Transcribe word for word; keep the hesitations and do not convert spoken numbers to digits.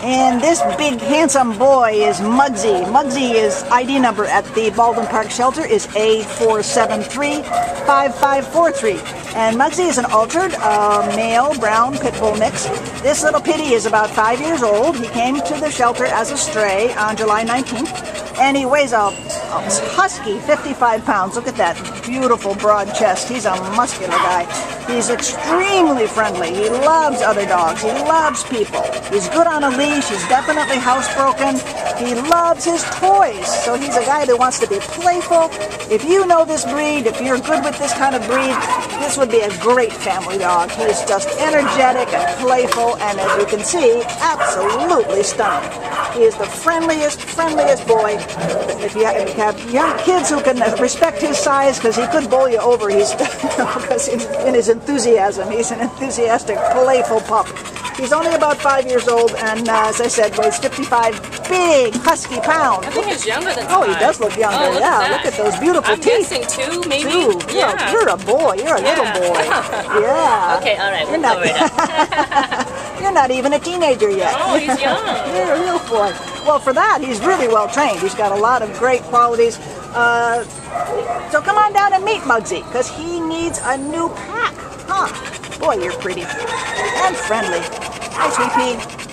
And this big handsome boy is Muggsy. Muggsy is I D number at the Baldwin Park shelter is A four seven three five five four three. And Muggsy is an altered uh, male brown pit bull mix. This little pitty is about five years old. He came to the shelter as a stray on July nineteenth. And he weighs a, a husky fifty-five pounds. Look at that beautiful broad chest. He's a muscular guy. He's extremely friendly. He loves other dogs. He loves people. He's good on a leash. He's definitely housebroken. He loves his toys. So he's a guy that wants to be playful. If you know this breed, if you're good with this kind of breed, this would be a great family dog. He's just energetic and playful, and as you can see, absolutely stunning. He is the friendliest, friendliest boy. If you have young kids who can respect his size, because he could bowl you over, he's because in his enthusiasm, he's an enthusiastic, playful pup. He's only about five years old, and uh, as I said, weighs fifty-five big, husky pounds. I think he's younger than Oh, five. he does look younger. Oh, look yeah, at look at those beautiful I'm teeth. guessing two, maybe. Two. You're, Yeah. a, you're a boy. You're a Yeah. little boy. Yeah. Okay, all right, we'll You're not, cover it up. You're not even a teenager yet. Oh, he's young. You're a real boy. Well, for that, he's really well trained. He's got a lot of great qualities. Uh, so come on down and meet Muggsy, because he needs a new pack. Huh? Boy, you're pretty. And friendly. Hi, sweet pea.